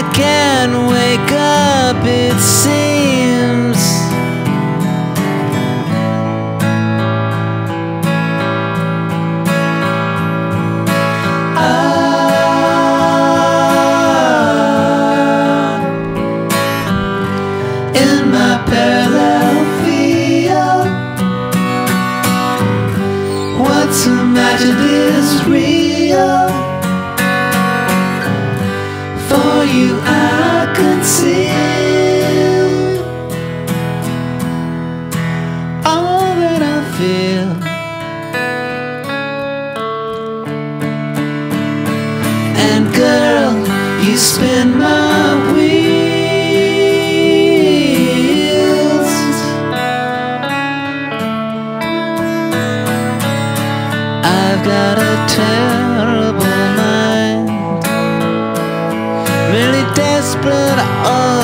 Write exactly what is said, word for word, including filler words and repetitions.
can't wake up, it seems. Ah, in my parallel field, what's imagined is real. For you I conceal all that I feel. And girl, you spin my wheels. I've got a terrible mind, really desperate. Oh,